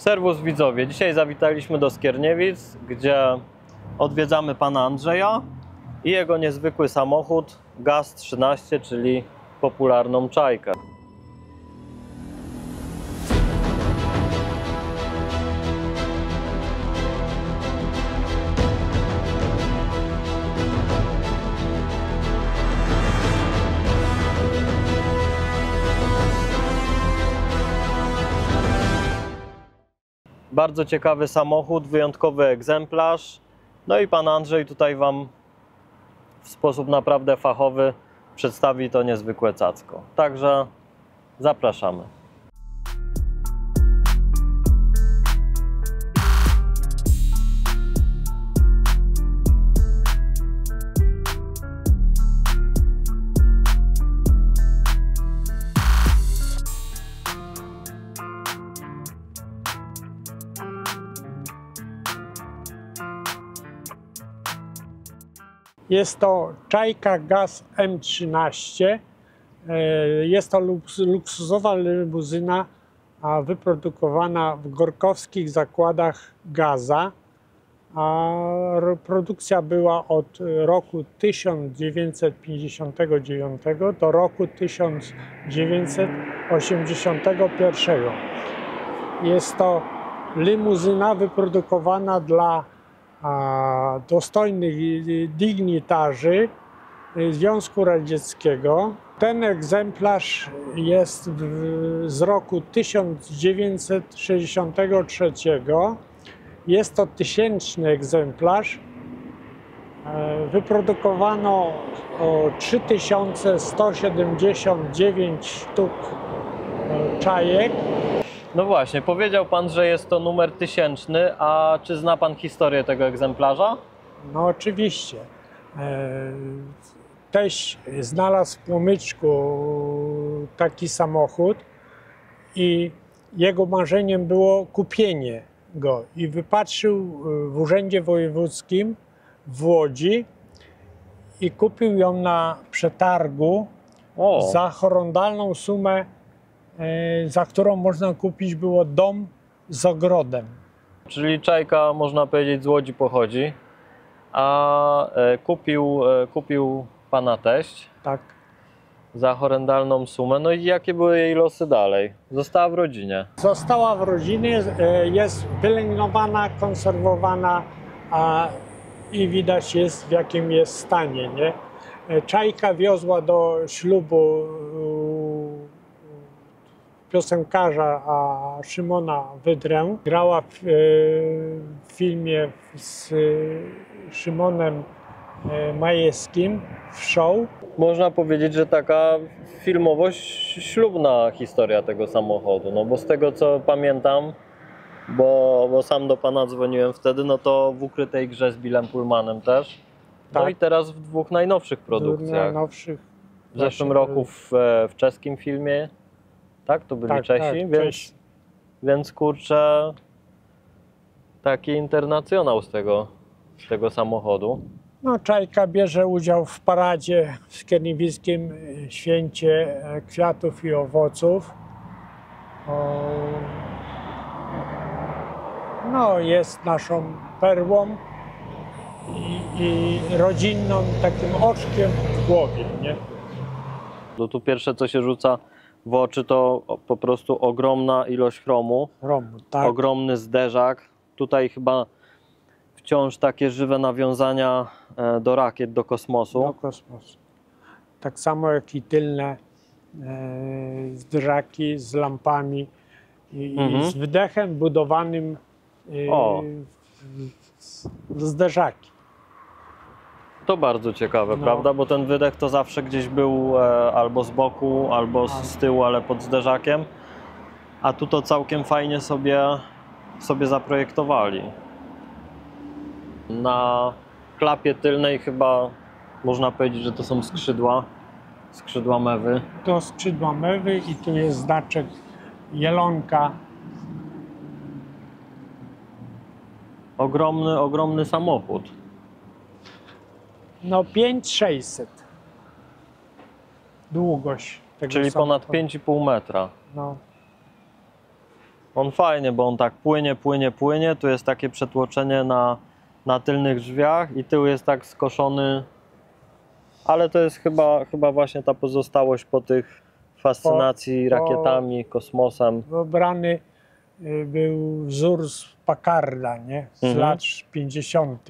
Serwus widzowie, dzisiaj zawitaliśmy do Skierniewic, gdzie odwiedzamy pana Andrzeja i jego niezwykły samochód GAZ-13, czyli popularną czajkę. Bardzo ciekawy samochód, wyjątkowy egzemplarz. No i pan Andrzej tutaj wam w sposób naprawdę fachowy przedstawi to niezwykłe cacko. Także zapraszamy. Jest to czajka GAZ M13. Jest to luksusowa limuzyna wyprodukowana w gorkowskich zakładach Gaza. Produkcja była od roku 1959 do roku 1981. Jest to limuzyna wyprodukowana dla dostojnych dygnitarzy Związku Radzieckiego. Ten egzemplarz jest z roku 1963. Jest to 1000 egzemplarz. Wyprodukowano 3179 sztuk czajek. No właśnie, powiedział pan, że jest to numer 1000, a czy zna pan historię tego egzemplarza? No oczywiście. Teść znalazł w płomyczku taki samochód i jego marzeniem było kupienie go. I wypatrzył w Urzędzie Wojewódzkim w Łodzi i kupił ją na przetargu za horrendalną sumę, za którą można kupić było dom z ogrodem. Czyli czajka, można powiedzieć, z Łodzi pochodzi, a kupił pana teść. Tak. Za horrendalną sumę. No i jakie były jej losy dalej? Została w rodzinie. Została w rodzinie, jest pielęgnowana, konserwowana i widać jest, w jakim jest stanie. Nie? Czajka wiozła do ślubu piosenkarza Szymona Wydrę. Grała w filmie z Szymonem Majewskim w show. Można powiedzieć, że taka filmowo-ślubna historia tego samochodu. No bo z tego co pamiętam, bo sam do pana dzwoniłem wtedy, no to w Ukrytej grze z Billem Pullmanem też. No tak. I teraz w dwóch najnowszych produkcjach. W zeszłym roku w czeskim filmie. Tak? To byli tak, Czesi, tak, więc kurczę, taki internacjonał z tego samochodu. No, czajka bierze udział w paradzie w Skierniewickim Święcie Kwiatów i Owoców. No, jest naszą perłą i rodzinną takim oczkiem w głowie. Nie? No tu pierwsze co się rzuca w oczy to po prostu ogromna ilość chromu, tak. Ogromny zderzak. Tutaj chyba wciąż takie żywe nawiązania do rakiet, do kosmosu. Do kosmosu. Tak samo jak i tylne zderzaki z lampami i z wydechem budowanym w zderzaki. To bardzo ciekawe, prawda? Bo ten wydech to zawsze gdzieś był albo z boku, albo z tyłu, ale pod zderzakiem. A tu to całkiem fajnie sobie zaprojektowali. Na klapie tylnej chyba można powiedzieć, że to są skrzydła mewy. To skrzydła mewy i tu jest znaczek jelonka. Ogromny samochód. No 5600 długość tego Czyli samochodu. ponad 5,5 metra. No. On fajnie, bo on tak płynie. Tu jest takie przetłoczenie na tylnych drzwiach i tył jest tak skoszony. Ale to jest chyba właśnie ta pozostałość po tych fascynacji rakietami, kosmosem. Wybrany był wzór z Packarda, nie? Z lat 50.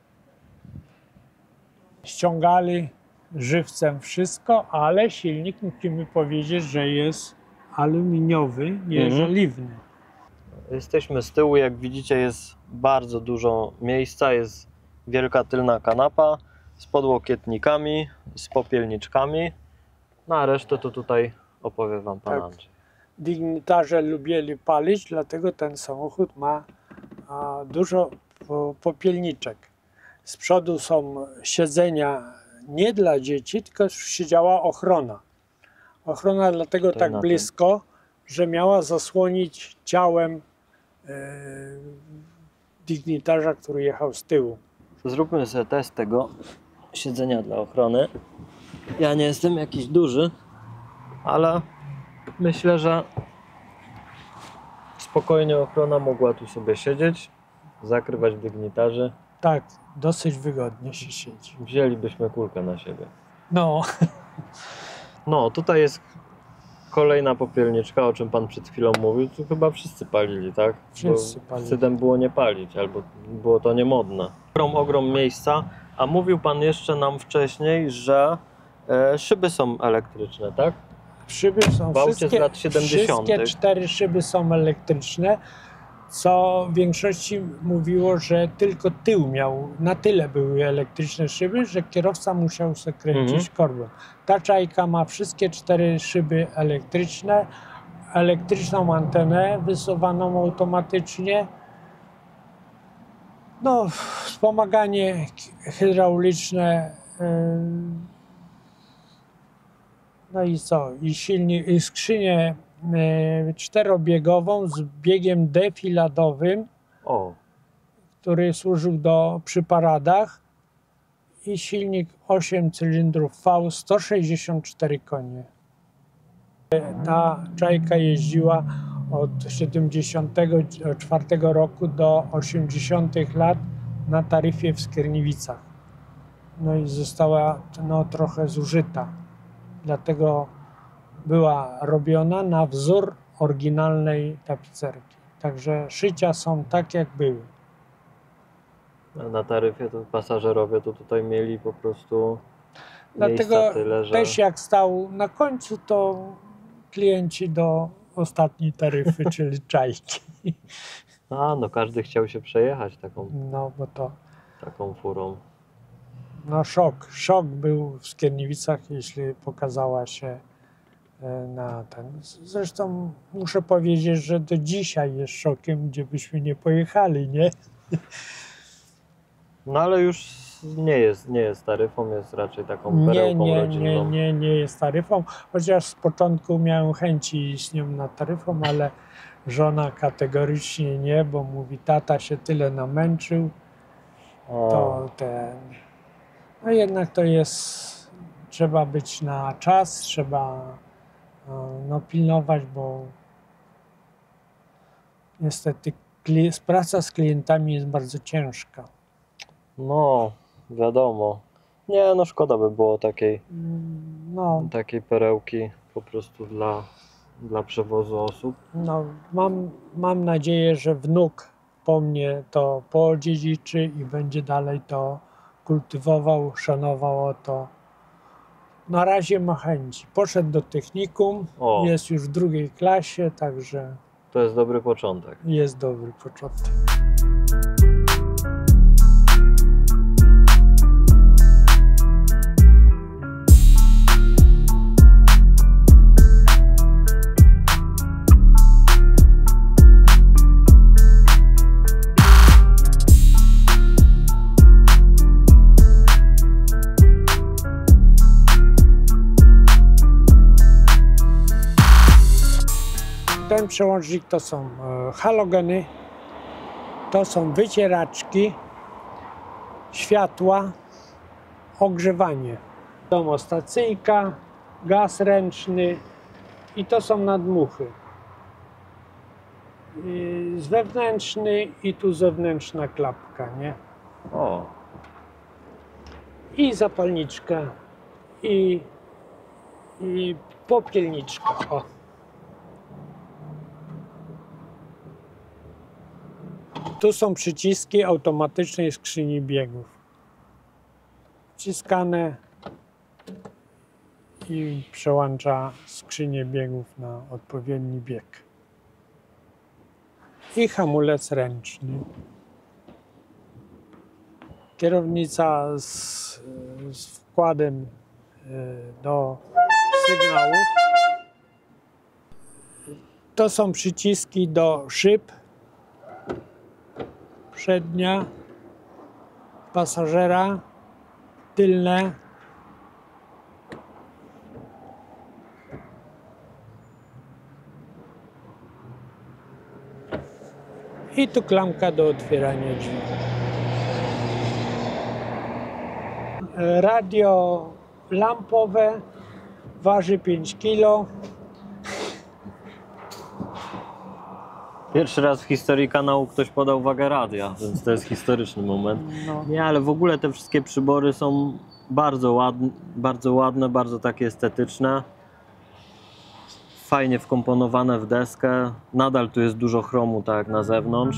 Ściągali żywcem wszystko, ale silnik musimy powiedzieć, że jest aluminiowy, nie żeliwny. Jesteśmy z tyłu, jak widzicie jest bardzo dużo miejsca, jest wielka tylna kanapa z podłokietnikami, z popielniczkami, no a resztę to tutaj opowie Wam Pan Tak. Andrzej. Dygnitarze lubili palić, dlatego ten samochód ma dużo popielniczek. Z przodu są siedzenia nie dla dzieci, tylko siedziała ochrona. Ochrona dlatego To tak na blisko, że miała zasłonić ciałem dygnitarza, który jechał z tyłu. Zróbmy sobie test tego siedzenia dla ochrony. Ja nie jestem jakiś duży, ale myślę, że spokojnie ochrona mogła tu sobie siedzieć, zakrywać dygnitarzy. Tak, dosyć wygodnie się siedzi. Wzięlibyśmy kulkę na siebie. No, No, tutaj jest kolejna popielniczka, o czym Pan przed chwilą mówił. Tu chyba wszyscy palili, tak? Wszyscy Bo palili. wstydem było nie palić, albo było to niemodne. Ogrom miejsca, a mówił Pan jeszcze nam wcześniej, że szyby są elektryczne, tak? szyby są W aucie z lat 70. wszystkie 4 szyby są elektryczne, co w większości mówiło, że tylko tył miał, na tyle były elektryczne szyby, że kierowca musiał sobie kręcić korbą. Ta Czajka ma wszystkie 4 szyby elektryczne, elektryczną antenę wysuwaną automatycznie, no, wspomaganie hydrauliczne, no i co? I silnik, i skrzynię czterobiegową z biegiem defiladowym, O, który służył przy paradach, i silnik 8 cylindrów V, 164 konie. Ta Czajka jeździła od 1974 roku do 80 lat na taryfie w Skierniewicach. No i została trochę zużyta. Dlatego była robiona na wzór oryginalnej tapicerki. Także szycia są tak, jak były. na taryfie to pasażerowie to tutaj mieli po prostu Dlatego miejsca tyle, że... też jak stał na końcu, to klienci do ostatniej taryfy, czyli Czajki. A, no każdy chciał się przejechać No bo to taką furą. szok był w Skierniewicach, jeśli pokazała się na ten. Zresztą muszę powiedzieć, że do dzisiaj jest szokiem, gdzie byśmy nie pojechali, nie? No ale już nie jest taryfą, jest raczej taką perełką rodzinną. Nie jest taryfą, chociaż z początku miałem chęci iść z nią na taryfą, ale żona kategorycznie nie, bo mówi, tata się tyle namęczył, to ten... No jednak to jest, trzeba być na czas, trzeba pilnować, bo niestety praca z klientami jest bardzo ciężka. No, wiadomo. Nie, no szkoda by było takiej perełki po prostu dla przewozu osób. No, mam nadzieję, że wnuk po mnie to podziedziczy i będzie dalej to kultywował, szanował to. Na razie ma chęci. Poszedł do technikum, jest już w 2. klasie, także To jest dobry początek. jest dobry początek. Ten przełącznik to są halogeny, to są wycieraczki, światła, ogrzewanie, domostacyjka, gaz ręczny i to są nadmuchy. wewnętrzny i tu zewnętrzna klapka, nie? O, I zapalniczka, i popielniczka. O. Tu są przyciski automatycznej skrzyni biegów. Wciskane i przełącza skrzynię biegów na odpowiedni bieg. I hamulec ręczny. Kierownica z wkładem do sygnałów. To są przyciski do szyb. Przednia, pasażera, tylne. I tu klamka do otwierania drzwi. Radio lampowe waży 5 kg. pierwszy raz w historii kanału ktoś podał wagę radia, więc to jest historyczny moment. No. Nie, ale w ogóle te wszystkie przybory są bardzo ładne, bardzo takie estetyczne. Fajnie wkomponowane w deskę. Nadal tu jest dużo chromu, tak jak na zewnątrz.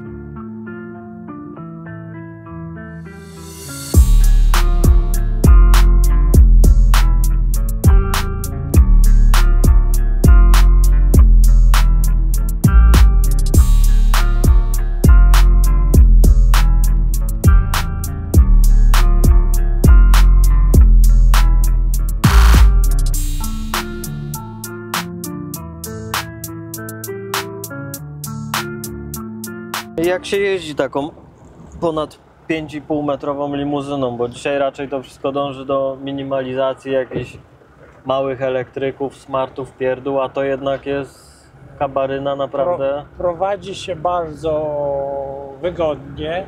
Jak się jeździ taką ponad 5,5 metrową limuzyną, bo dzisiaj raczej to wszystko dąży do minimalizacji jakichś małych elektryków, smartów, pierdół, a to jednak jest kabaryna naprawdę. Prowadzi się bardzo wygodnie.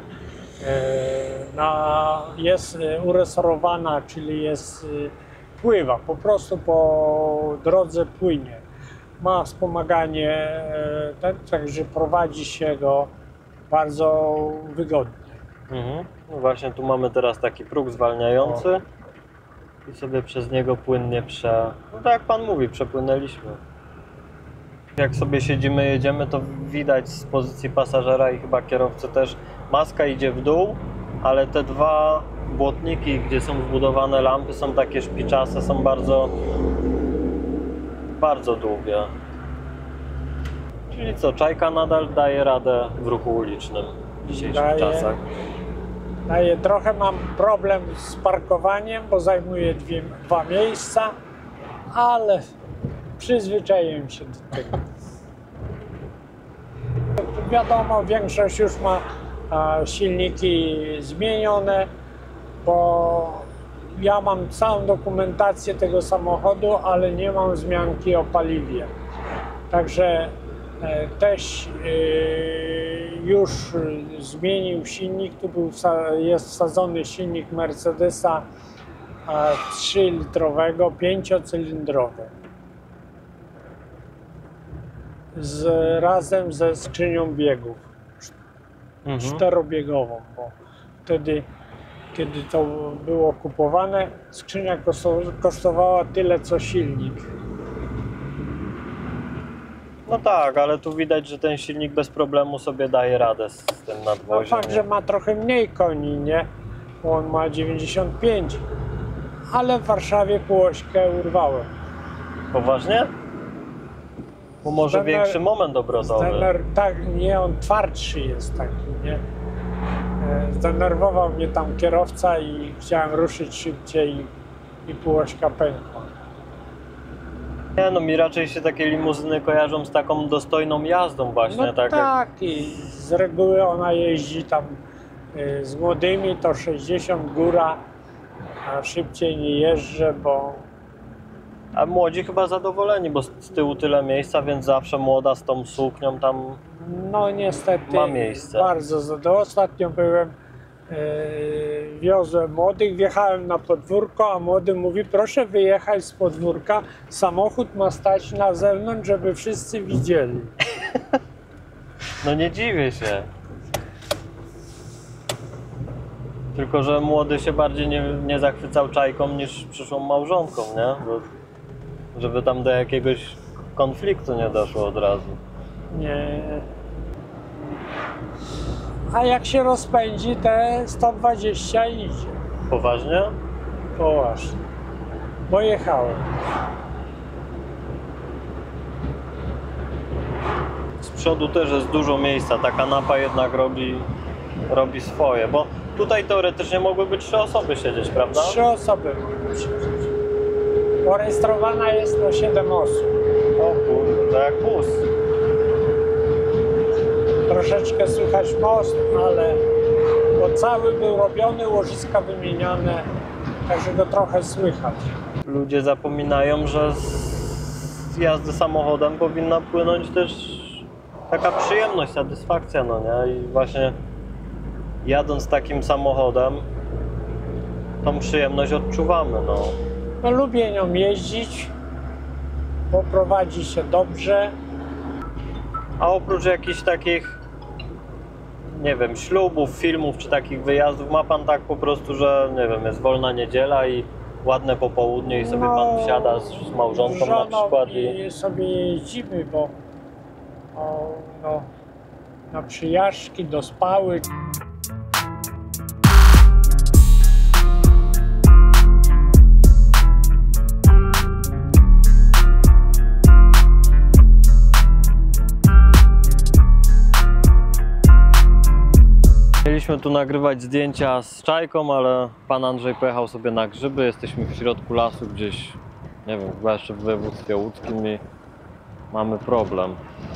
Jest uresorowana, czyli pływa, po prostu po drodze płynie. Ma wspomaganie, także prowadzi się go bardzo wygodnie. No właśnie tu mamy teraz taki próg zwalniający i sobie przez niego płynnie no tak jak pan mówi, przepłynęliśmy. Jak sobie siedzimy, jedziemy, to widać z pozycji pasażera i chyba kierowcy też, maska idzie w dół, ale te dwa błotniki, gdzie są wbudowane lampy, są takie szpiczaste, są bardzo długie. Czyli co, Czajka nadal daje radę w ruchu ulicznym w dzisiejszych czasach. Trochę mam problem z parkowaniem, bo zajmuję dwa miejsca, ale przyzwyczaiłem się do tego. Wiadomo, większość już ma silniki zmienione, bo ja mam całą dokumentację tego samochodu, ale nie mam wzmianki o paliwie. Także też już zmienił silnik. Tu jest wsadzony silnik Mercedesa 3-litrowego, 5-cylindrowy. Razem ze skrzynią biegów, czterobiegową, bo wtedy, kiedy to było kupowane, skrzynia kosztowała tyle co silnik. No tak, ale tu widać, że ten silnik bez problemu sobie daje radę z tym nadwoziem. No fakt, że ma trochę mniej koni, nie? Bo on ma 95, ale w Warszawie półośkę urwałem. Poważnie? Bo może większy moment obrotowy. Tak, nie, on twardszy jest taki, nie? Zdenerwował mnie tam kierowca i chciałem ruszyć szybciej i półośka pękła. Nie, no mi raczej się takie limuzyny kojarzą z taką dostojną jazdą właśnie. No tak, i z reguły ona jeździ tam z młodymi, to 60 góra, a szybciej nie jeżdżę, bo... A młodzi chyba zadowoleni, bo z tyłu tyle miejsca, więc zawsze młoda z tą suknią tam no niestety ma miejsce. Bardzo zadowolony. Ostatnio byłem, wiozłem młodych, wjechałem na podwórko, a młody mówi: proszę wyjechać z podwórka, samochód ma stać na zewnątrz, żeby wszyscy widzieli. No nie dziwię się. Tylko że młody się bardziej nie zachwycał czajką niż przyszłą małżonką, nie? Bo żeby tam do jakiegoś konfliktu nie doszło od razu. Nie. A jak się rozpędzi, te 120 idzie. Poważnie? Poważnie. Bo jechałem. Z przodu też jest dużo miejsca, ta kanapa jednak robi swoje, bo tutaj teoretycznie mogły być 3 osoby siedzieć, prawda? 3 osoby mogą siedzieć. Bo rejestrowana jest na 7 osób. O kurde, to jak wóz. Troszeczkę słychać most, ale bo cały był robiony, łożyska wymieniane, także go trochę słychać. Ludzie zapominają, że z jazdy samochodem powinna płynąć też taka przyjemność, satysfakcja, no nie? I właśnie jadąc takim samochodem, tą przyjemność odczuwamy, no. No, lubię nią jeździć, bo prowadzi się dobrze. A oprócz jakichś takich, nie wiem, ślubów, filmów czy takich wyjazdów, ma pan tak po prostu, że nie wiem, jest wolna niedziela i ładne popołudnie i sobie pan wsiada z małżonką na przykład i sobie jeździmy, bo no, na przyjażdżki, do Spały. Mieliśmy tu nagrywać zdjęcia z czajką, ale pan Andrzej pojechał sobie na grzyby. Jesteśmy w środku lasu gdzieś, nie wiem, chyba jeszcze w województwie łódzkim i mamy problem.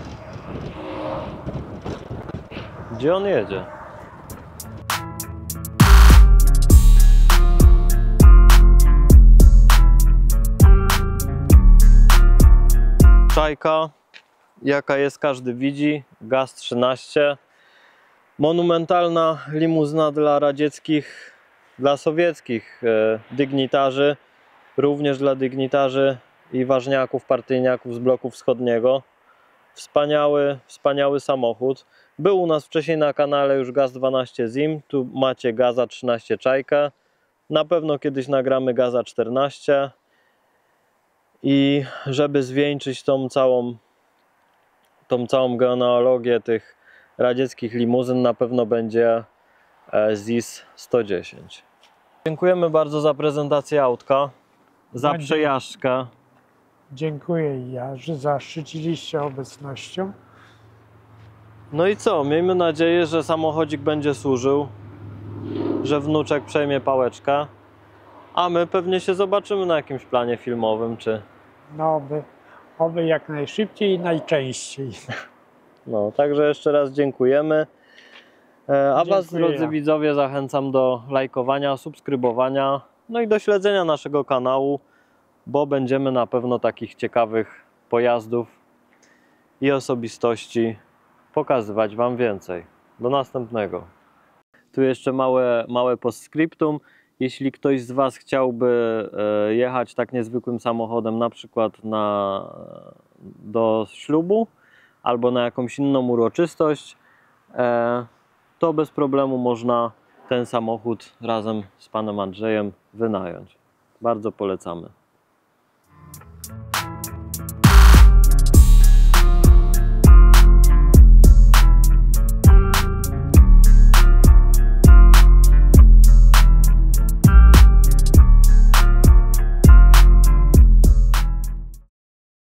Gdzie on jedzie? Czajka, jaka jest, każdy widzi. Gaz-13. Monumentalna limuzyna dla radzieckich, dla sowieckich dygnitarzy, również dla dygnitarzy i ważniaków, partyjniaków z bloku wschodniego. Wspaniały samochód. Był u nas wcześniej na kanale już Gaz-12 Zim, tu macie Gaza-13 Czajkę. Na pewno kiedyś nagramy Gaza-14. I żeby zwieńczyć tą całą genealogię tych radzieckich limuzyn, na pewno będzie ZIS-110. Dziękujemy bardzo za prezentację autka, za przejażdżkę. Dziękuję i ja, że zaszczyciliście obecnością. No i co? Miejmy nadzieję, że samochodzik będzie służył, że wnuczek przejmie pałeczkę, a my pewnie się zobaczymy na jakimś planie filmowym, czy... No, oby jak najszybciej i najczęściej. No, także jeszcze raz dziękujemy. A Was, Dziękuję. drodzy widzowie, zachęcam do lajkowania, subskrybowania, no i do śledzenia naszego kanału, bo będziemy na pewno takich ciekawych pojazdów i osobistości pokazywać Wam więcej. Do następnego. Tu jeszcze małe postscriptum. Jeśli ktoś z Was chciałby jechać tak niezwykłym samochodem, na przykład do ślubu albo na jakąś inną uroczystość, to bez problemu można ten samochód razem z panem Andrzejem wynająć. Bardzo polecamy.